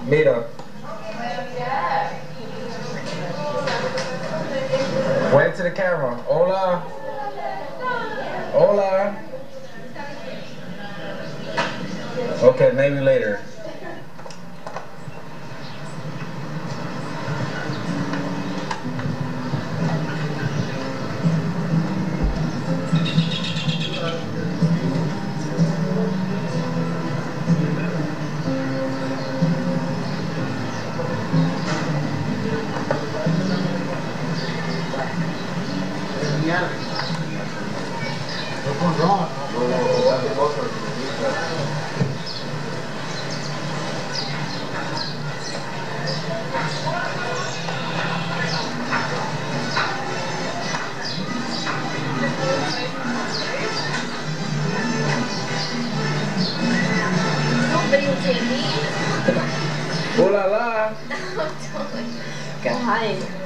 Mira. Wave to the camera. Hola. Hola. Okay, maybe later. Ooh la la. Good. Hi.